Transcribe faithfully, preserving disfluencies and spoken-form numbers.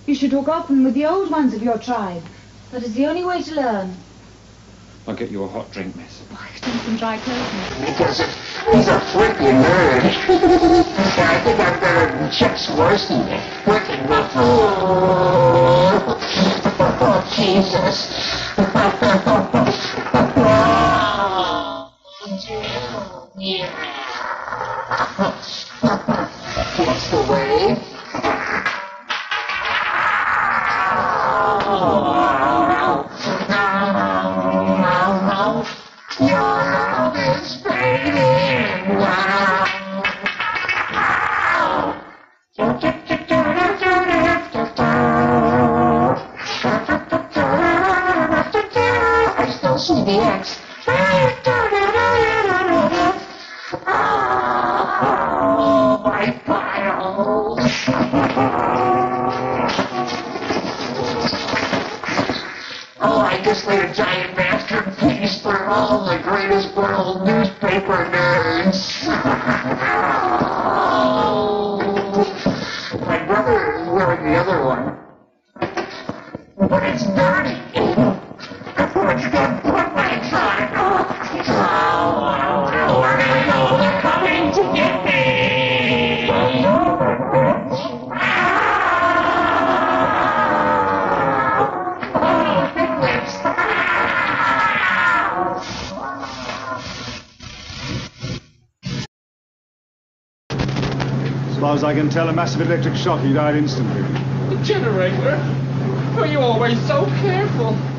You should hook up with the old ones of your tribe. That is the only way to learn. I'll get you a hot drink, miss. Oh, I could do some dry clothing. Because he's a freaking nerd. I think I'm better than Chuck Swirsky. Working with oh, Jesus. Yeah. That's the way. Your love is fading. I still see the X. Oh, my piles. Oh, I just laid a giant masterpiece for all the greatest world newspaper nerds. Oh, my brother is wearing the other one. But it's dirty. It's got footprints on it. Oh, no, they're coming to get me. Oh, big lips. As far as I can tell, a massive electric shock. He died instantly. The generator? Oh, you're always so careful.